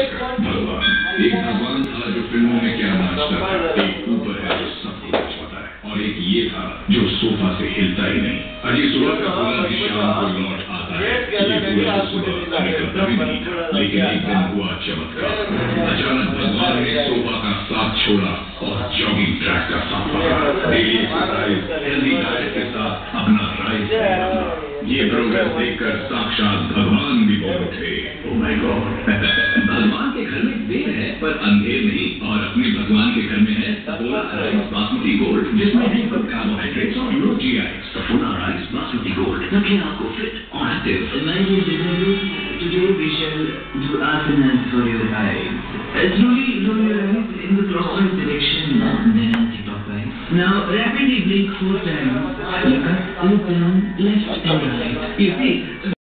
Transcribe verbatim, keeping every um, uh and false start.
भगवान एक भगवान था जो फिल्मों में क्या नाचता था, एक ऊपर है जो सबको कुछ पता है, और एक ये था जो सोफा से हिलता ही नहीं। अजी सुबह का बोला कि शाम को लौट आता है, ये पूरा सुबह हमें कभी भी नहीं था, लेकिन एक दिन हुआ चमत्कार। अचानक भगवान ने सोफा का साथ छोड़ा और जॉगिंग ट्रैक का साथ पकड़ा। डेली एक्सरसाइज, हेल्दी डाइट के साथ अपना राइस। ये प्रोग्रेस देखकर साक्षात भगवान भी बोल उठे, ओह माय गॉड। भगवान के घर में देर है पर अंधेर नहीं, और अपने भगवान के घर में है सफोला राइस बासमती गोल्ड, जिसमें है गुड कार्बोहाइड्रेट्स और low GI. Saffola rice basmati gold रखें आपको फिट और active. Today we shall do asanas for your eyes. Slowly roll your eyes in the clockwise direction, then anti-clockwise. Now rapidly blink four times. Look up, look down, left and right. You see,